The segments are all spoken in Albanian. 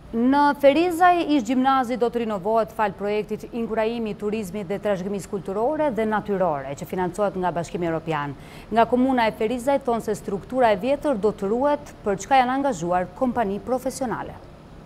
Në Ferizaj, ish gjimnazi do të rinovohet fal projektit inkurajimi i turizmit dhe trashëgimisë kulturore dhe natyrore, që financohet nga Bashkimi Evropian. Nga komuna e Ferizaj thonë se struktura e vjetër do të ruhet, për çka janë angazhuar kompani profesionale.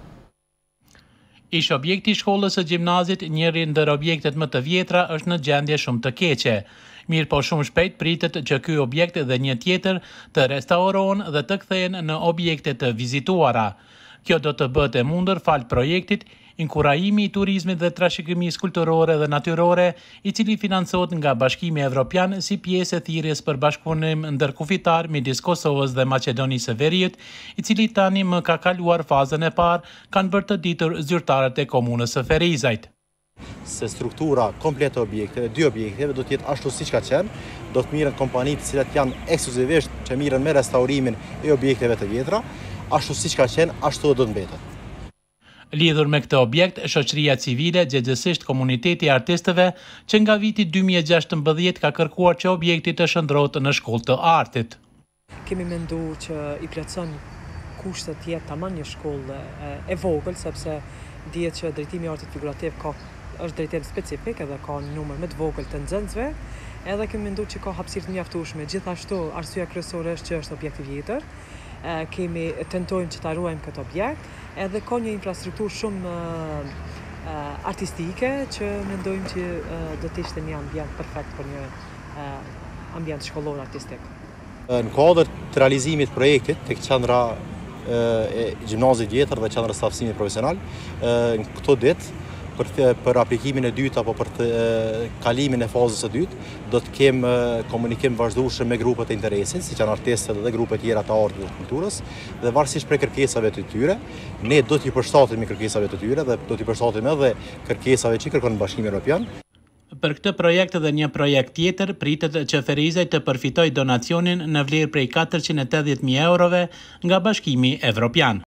Ish objekti i shkollës së gjimnazit, njëri ndër objektet më të vjetra, është në gjendje shumë të keqe. Mirë po shumë shpejt pritet që ky objekt dhe një tjetër të restaurohen dhe të kthehen në objekte të vizituara. Kjo do të bëhet e mundër fal projektit inkurajimi i turizmit dhe trashëgimisë kulturore dhe natyrore, i cili financohet nga Bashkimi Evropian si pjesë e thirrjes për bashkëpunim ndërkufitar midis Kosovës dhe Maqedonisë së Veriut, i cili tani më ka kaluar fazën e parë, kanë bërë të ditur zyrtarët e komunës së Ferizajt. Se struktura komplete e objekteve, dy objekteve, do të jetë ashtu siç ka qenë, do të mirën kompanitë të cilat janë ekskluzivisht që mirën me restaurimin e objekteve të vjetra, ashtu siç ka qenë, ashtu do të mbetet. Lidhur me këtë objekt, shoqëria civile, gjithsesi komuniteti i artistëve, që nga viti 2016 ka kërkuar që objekti të shndrohet në shkollë të artit. Kemi menduar që i plotson kushtet të jetë tamam një shkollë e vogël, sepse dihet që drejtimi i artit figurativ është drejtim specifik edhe ka një numër më të vogël të nxënësve, edhe kemi menduar që ka hapësirë të mjaftueshme. Gjithashtu, arsyeja kryesore është që është objekt i vjetër. Kemi tentojmë që ta ruajmë këtë objekt, edhe ka një infrastrukturë shumë artistike që mendojmë që do të ishte një ambient perfekt për një ambient shkollor artistik. Në kuadër të realizimit të projektit tek qendra e gjimnazit vjetër dhe qendra stafësimit profesional, në këto ditë për aplikimin e dytë apo për kalimin e fazës së dytë, do të kem komunikim vazhdueshëm me grupet e interesit, siç janë artistët dhe grupet tjera të artit dhe kulturës, dhe varësisht prej kërkesave të tyre, ne do t'i përshtatemi kërkesave të tyre dhe do t'i përshtatemi edhe kërkesave që kërkon Bashkimi Evropian. Për këtë projekt dhe një projekt tjetër, pritet që Ferizaj të përfitojë donacionin në vlerë prej 480.000 eurove nga Bashkimi Evropian.